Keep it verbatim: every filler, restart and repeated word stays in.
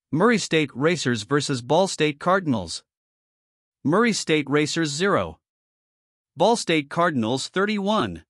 Murray State Racers versus Ball State Cardinals. Murray State Racers zero. Ball State Cardinals thirty-one.